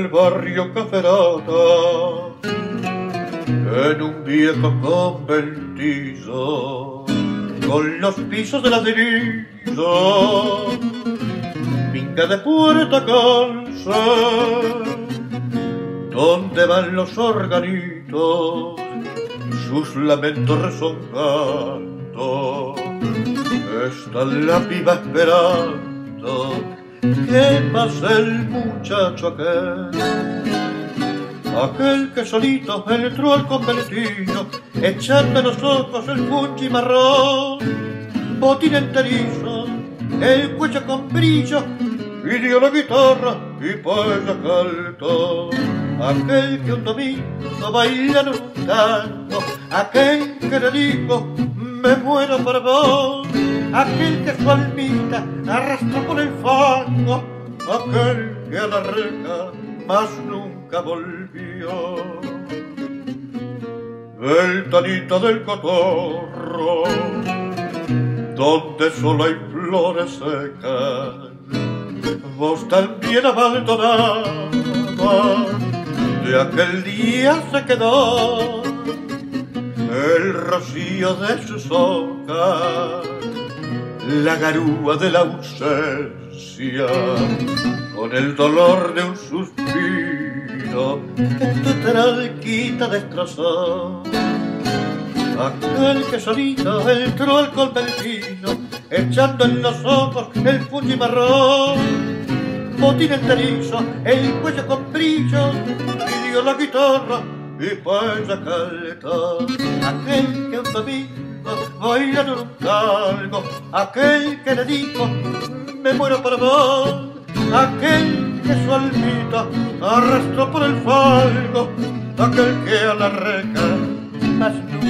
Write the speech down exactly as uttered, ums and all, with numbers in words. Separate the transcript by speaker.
Speaker 1: el barrio Caferata, en un viejo conventillo, con los pisos de ladrillo, minga de puerta calza, donde van los organitos, sus lamentos rezongando. Está la piba esperando que pase el muchacho aquel, aquel que solito entró al conventillo, echando en los ojos el punchi marrón, botín enterizo, el cuello con brillo, pidió la guitarra y pues cantó. Aquel que un domingo bailaron un tango, aquel que le dijo me muero por vos, aquel que su almita arrastró por el fango, aquel que a la reja más nunca volvió. El tanito del cotorro, donde solo hay flores secas, vos también abandonada, de aquel día se quedó el rocío de sus hojas, la garúa de la ausencia, con el dolor de un suspiro que tu tralquita destrozó. Aquel que solito entró al conventillo, echando en los ojos el fuji marrón, botín enterizo, el cuello con brillo, pidió la guitarra y pues cantó. Aquel que un domingo bailando un tango, aquel que le dijo me muero por vos, aquel que su almita arrastró por el fango, aquel que a la reja más nunca